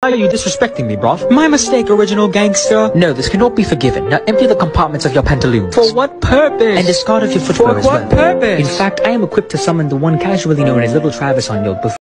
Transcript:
Are you disrespecting me, bruv? My mistake, original gangster. No, this cannot be forgiven. Now empty the compartments of your pantaloons. For what purpose? And discard of your footwear For as well. what purpose? In fact, I am equipped to summon the one casually known as Little Travis on your